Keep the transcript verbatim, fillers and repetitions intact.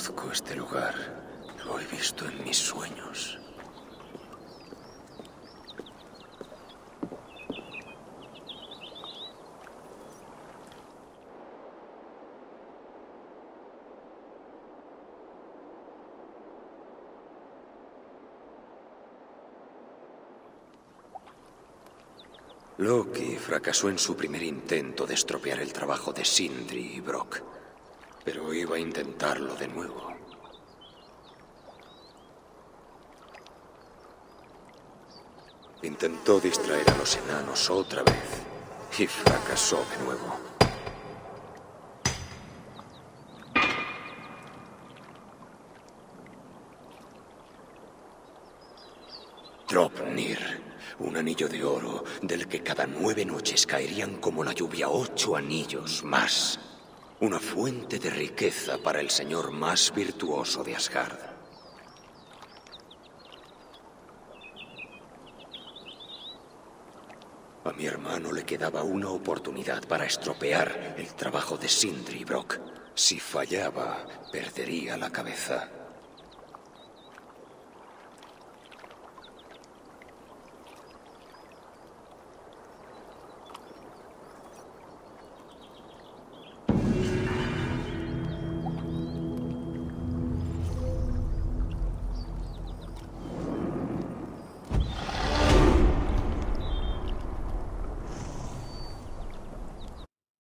Conozco este lugar. Lo he visto en mis sueños. Loki fracasó en su primer intento de estropear el trabajo de Sindri y Brok, pero iba a intentarlo de nuevo. Intentó distraer a los enanos otra vez y fracasó de nuevo. Dropnir. Un anillo de oro del que cada nueve noches caerían como la lluvia ocho anillos más. Una fuente de riqueza para el señor más virtuoso de Asgard. A mi hermano le quedaba una oportunidad para estropear el trabajo de Sindri y Brok. Si fallaba, perdería la cabeza.